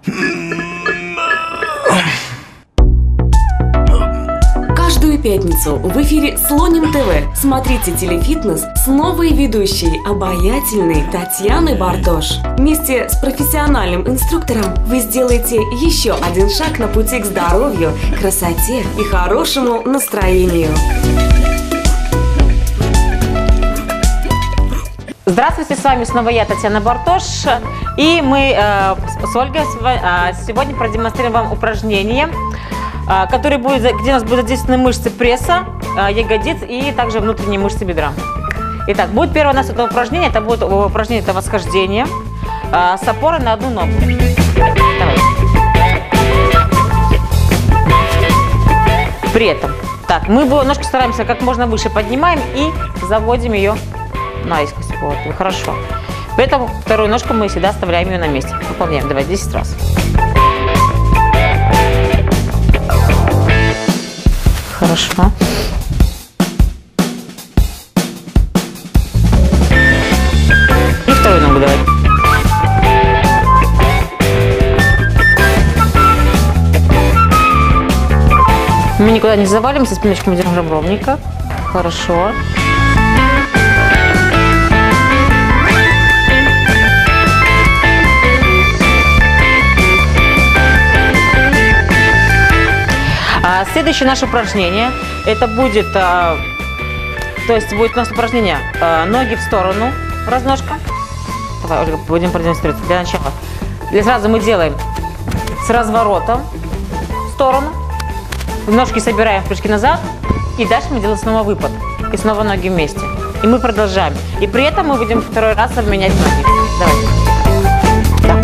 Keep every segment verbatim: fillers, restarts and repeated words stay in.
Каждую пятницу в эфире Слоним ТВ смотрите телефитнес с новой ведущей, обаятельной Татьяной Бартош. Вместе с профессиональным инструктором вы сделаете еще один шаг на пути к здоровью, красоте и хорошему настроению. Здравствуйте, с вами снова я, Татьяна Бартош, и мы э, с Ольгой э, сегодня продемонстрируем вам упражнение, э, которое будет, где у нас будут задействованы мышцы пресса, э, ягодиц и также внутренние мышцы бедра. Итак, будет первое у нас это упражнение, это будет упражнение, это восхождение э, с опорой на одну ногу. Давай. При этом, так, мы ножку стараемся как можно выше поднимаем и заводим ее наискось. Вот, хорошо. Поэтому вторую ножку мы всегда оставляем ее на месте. Выполняем. Давай десять раз. Хорошо. И вторую ногу давай. Мы никуда не завалимся, спиночку мы держим ровненько. Хорошо. Следующее наше упражнение, это будет, а, то есть будет у нас упражнение а, ноги в сторону, разножка. Давай, Ольга, будем продемонстрировать для начала. Для сразу мы делаем с разворотом в сторону, ножки собираем в прыжки назад, и дальше мы делаем снова выпад, и снова ноги вместе. И мы продолжаем. И при этом мы будем второй раз обменять ноги. Давай. Да.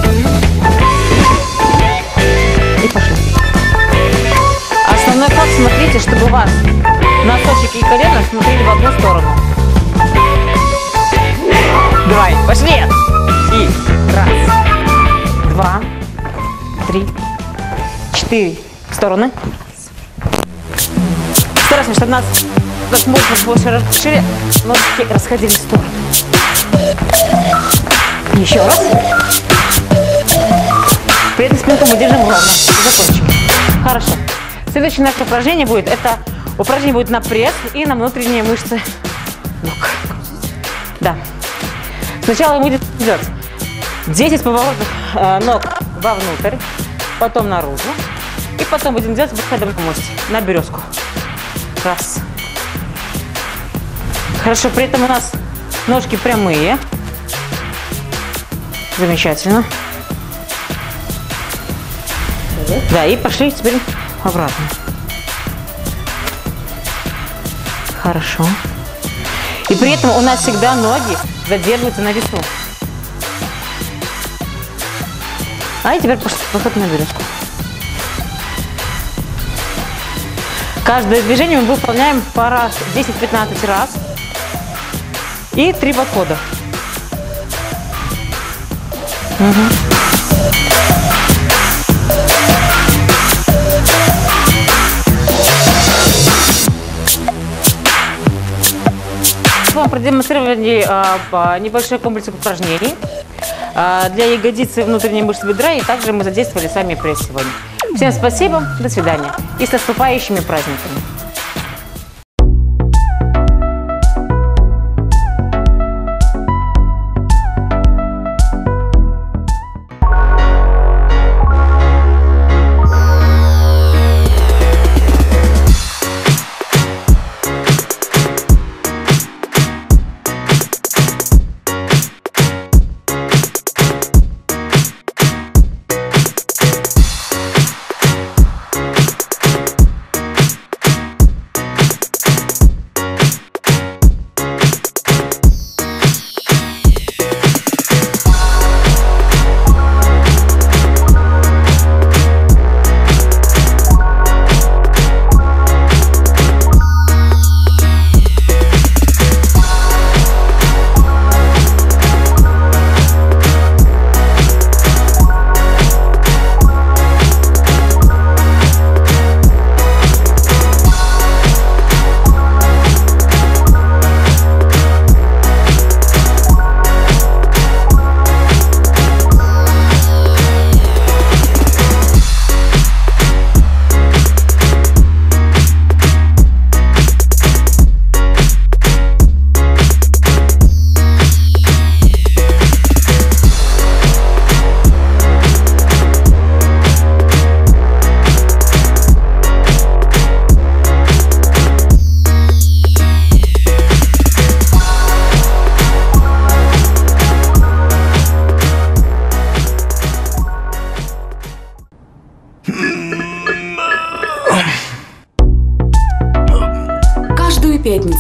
И пошли. Основной ход, смотрите, чтобы у вас носочек и колено смотрели в одну сторону. Давай, пошли! И раз, два, три, четыре. В стороны. Стараемся, чтобы нас как можно больше шире ножки расходились в сторону. Еще раз. При этом спинку мы держим ровно. Закончим. Хорошо. Следующее наше упражнение будет, это упражнение будет на пресс и на внутренние мышцы ног. Да. Сначала мы будем делать десять поворотов э, ног вовнутрь, потом наружу, и потом будем делать выходом на мостик, на березку. Раз. Хорошо, при этом у нас ножки прямые. Замечательно. Да, и пошли теперь обратно. Хорошо. И при этом у нас всегда ноги задерживаются на весу. А и теперь пошли выход на березку. Каждое движение мы выполняем по раз десять-пятнадцать раз. И три подхода. Угу. Вам продемонстрировали а, небольшой комплекс упражнений а, для ягодицы, внутренней мышцы бедра, и также мы задействовали сами пресс сегодня. Всем спасибо, до свидания и с наступающими праздниками!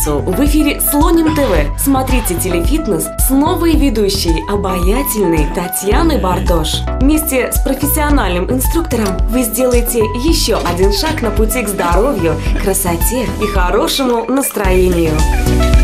пятницу в эфире Слоним ТВ смотрите телефитнес с новой ведущей, обаятельной Татьяной Бартош. Вместе с профессиональным инструктором вы сделаете еще один шаг на пути к здоровью, красоте и хорошему настроению.